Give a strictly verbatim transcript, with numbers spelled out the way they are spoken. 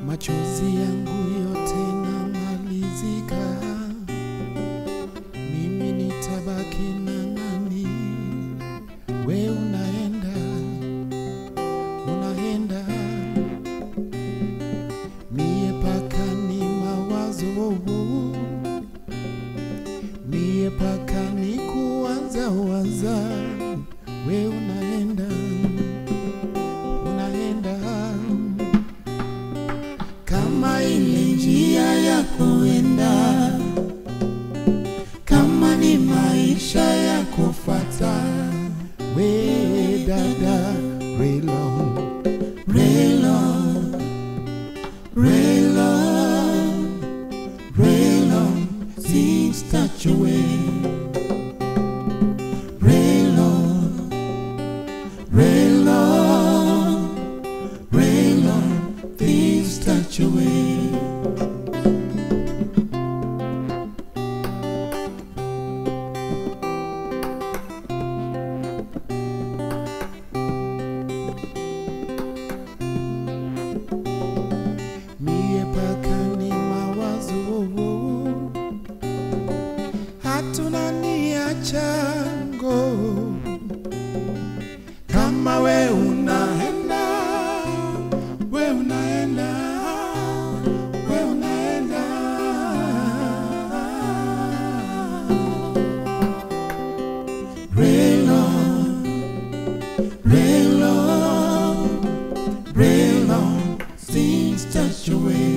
machozi yangu yote namalizika, mimi nitabaki na nani? We unaenda, unaenda, mie paka ni mawazo, mie paka ni kuwaza waza. We unaenda, unaenda, kama ile njia ya kuenda, kama ni maisha ya kufuata. We dada, rail on, rail on, rail on, rail on, things touch away. Rail on, rail on, rail on, things touch away. Mie paka ni mawazo, hatuna nia chango. Kama we unaenda, we unaenda, we unaenda, rail on, rail on, rail on, things touch away.